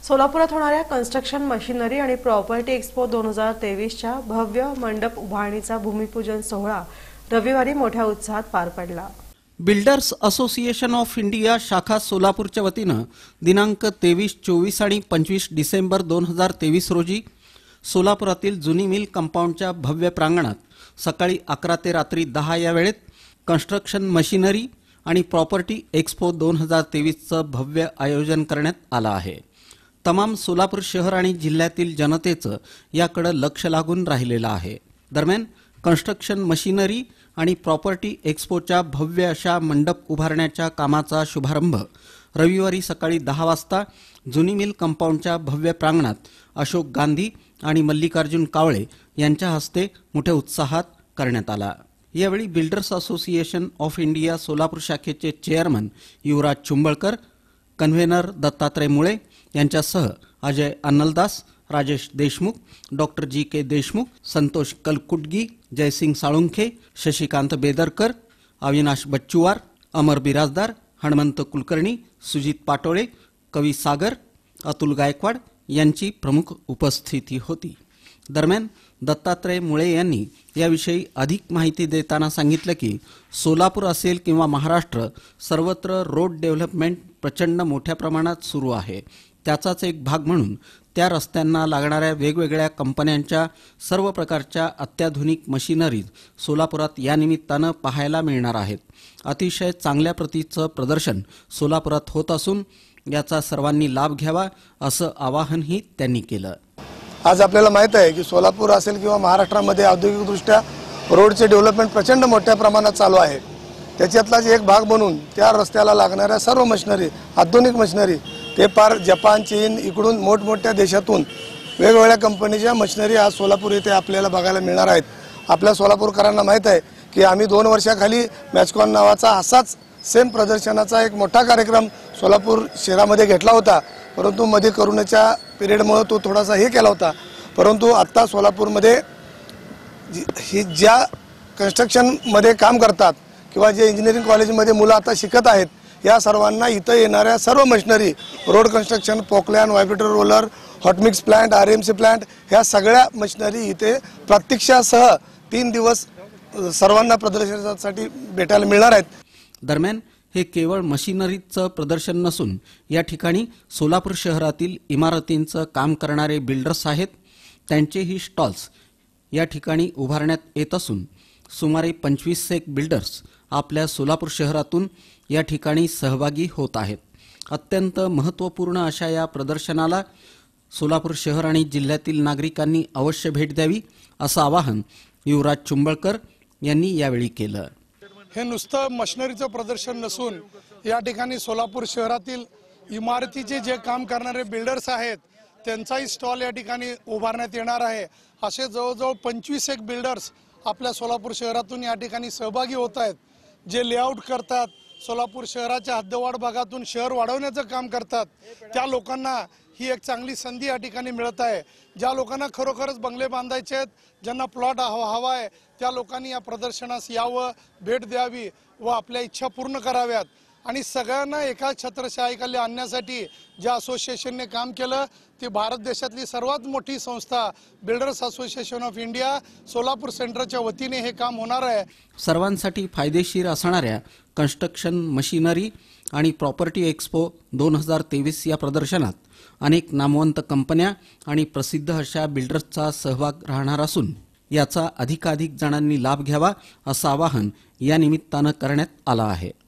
सोलापुरात होणाऱ्या construction machinery आणि प्रॉपर्टी एक्स्पो 2023च्या भव्य मंडप उभारणीचा भूमिपूजन सोहळा रविवारी मोठ्या उत्साहात पार पडला। बिल्डर्स असोसिएशन ऑफ इंडिया शाखा सोलापूरच्या वतीने दिनांक 23, 24 आणि 25 डिसेंबर 2023 रोजी सोलापुरातील जुनी मिल कंपाऊंडच्या भव्य प्रांगणात सकाळी 11 ते रात्री 10 या वेळेत कन्स्ट्रक्शन मशिनरी आणि प्रॉपर्टी एक्स्पो 2023चं भव्य आयोजन करण्यात आलं आहे। तमाम सोलापूर शहर आणि जिल्ह्यातील जनतेचं याकडे लक्ष लागून राहिलेलं आहे। दरम्यान कन्स्ट्रक्शन मशिनरी आणि प्रॉपर्टी एक्स्पोच्या भव्य अशा मंडप उभारण्याच्या कामाचा शुभारंभ रविवारी सकाळी 10 वाजता जुनी मिल कंपाऊंडच्या भव्य प्रांगणात अशोक गांधी आणि मल्लिकार्जुन कावळे यांच्या हस्ते मोठ्या उत्साहात करण्यात आला। यावेळी builders association of India Solapur शाखेचे चेअरमन युवराज चुंबळकर, कन्व्हेनर दत्तात्रय मुळे यांच्यासह अजय अन्नलदास, राजेश देशमुख, डॉक्टर जी.के. देशमुख, संतोष कलकुटगी, जयसिंग साळुंखे, शशिकांत बेदरकर, अविनाश बच्चुवार, अमर बिराजदार, हनुमंत कुलकर्णी, सुजित पाटोळे, कवी सागर, अतुल गायकवाड यांची प्रमुख उपस्थिती होती। दरम्यान दत्तात्रय मुळे यांनी याविषयी अधिक माहिती देताना सांगितलं की सोलापूर असेल किंवा महाराष्ट्र सर्वत्र रोड डेव्हलपमेंट प्रचंड मोठ्या प्रमाणात सुरू आहे। त्याचाच एक भाग म्हणून त्या रस्त्यांना लागणाऱ्या वेगवेगळ्या कंपन्यांच्या सर्व प्रकारच्या अत्याधुनिक मशिनरीज सोलापुरात या निमित्तानं पाहायला मिळणार आहेत। अतिशय चांगल्या प्रतीचं प्रदर्शन सोलापुरात होत असून याचा सर्वांनी लाभ घ्यावा असं आवाहनही त्यांनी केलं। आज आपल्याला माहित आहे की सोलापूर असेल किंवा महाराष्ट्रामध्ये औद्योगिकदृष्ट्या रोडचे डेव्हलपमेंट प्रचंड मोठ्या प्रमाणात चालू आहे। त्याच्यातलाच एक भाग म्हणून त्या रस्त्याला लागणाऱ्या सर्व मशिनरी, आधुनिक मशिनरी, ते पार जपान, चीन इकडून मोठमोठ्या देशातून वेगवेगळ्या कंपनीच्या मशिनरी आज सोलापूर येथे आपल्याला बघायला मिळणार आहेत। आपल्या सोलापूरकरांना माहित आहे की आम्ही 2 वर्षाखाली मॅचकॉन नावाचा असाच सेम प्रदर्शनाचा एक मोठा कार्यक्रम सोलापूर शहरामध्ये घेतला होता, परंतु मध्ये कोरोनाच्या पिरियडमुळे तो थोडासा हे केला होता। परंतु आता सोलापूरमध्ये ही ज्या कन्स्ट्रक्शनमध्ये काम करतात किंवा जे इंजिनिअरिंग कॉलेजमध्ये मुलं आता शिकत आहेत, या सर्वांना इथं येणाऱ्या सर्व machinery, road construction, Poclain, vibrator roller, hot mix plant, RMC plant, ह्या सगळ्या मशिनरी इथे प्रत्यक्षासह 3 दिवस सर्वांना प्रदर्शनासाठी भेटायला मिळणार आहेत। दरम्यान हे केवळ मशिनरीचं प्रदर्शन नसून या ठिकाणी सोलापूर शहरातील इमारतींचं काम करणारे बिल्डर्स आहेत, त्यांचेही स्टॉल्स या ठिकाणी उभारण्यात येत असून सुमारे 25 बिल्डर्स आपल्या सोलापूर शहरातून या ठिकाणी सहभागी होत आहेत। अत्यंत महत्त्वपूर्ण अशा या प्रदर्शनाला सोलापूर शहर आणि जिल्ह्यातील नागरिकांनी अवश्य भेट द्यावी असं आवाहन युवराज चुंबळकर यांनी यावेळी केलं। हे नुसतं मशिनरीचं प्रदर्शन नसून या ठिकाणी सोलापूर शहरातील इमारतीचे जे काम करणारे बिल्डर्स आहेत त्यांचाही स्टॉल या ठिकाणी उभारण्यात येणार आहे। असे जवळजवळ 25 बिल्डर्स आपल्या सोलापूर शहरातून या ठिकाणी सहभागी होत आहेत, जे लेआउट करतात, सोलापूर शहराच्या हद्दवाढ भागातून शहर वाढवण्याचं काम करतात। त्या लोकांना ही एक चांगली संधी या ठिकाणी मिळत आहे। ज्या लोकांना खरोखरच बंगले बांधायचे आहेत, ज्यांना प्लॉट हवा आहे, त्या लोकांनी या प्रदर्शनास यावं, भेट द्यावी व आपल्या इच्छा पूर्ण कराव्यात। आणि सगळ्यांना एका छत्रछायेखाली आणण्यासाठी ज्या असोसिएशनने काम केलं ती भारत देशातली सर्वात मोठी संस्था builders association of India Solapur सेंटरच्या वतीने हे काम होणार आहे। सर्वांसाठी फायदेशीर असणाऱ्या कन्स्ट्रक्शन मशिनरी आणि प्रॉपर्टी एक्स्पो 2023 या प्रदर्शनात अनेक नामवंत कंपन्या आणि प्रसिद्ध अशा बिल्डर्सचा सहभाग राहणार असून याचा अधिकाधिक जणांनी लाभ घ्यावा असं आवाहन या निमित्तानं करण्यात आलं आहे।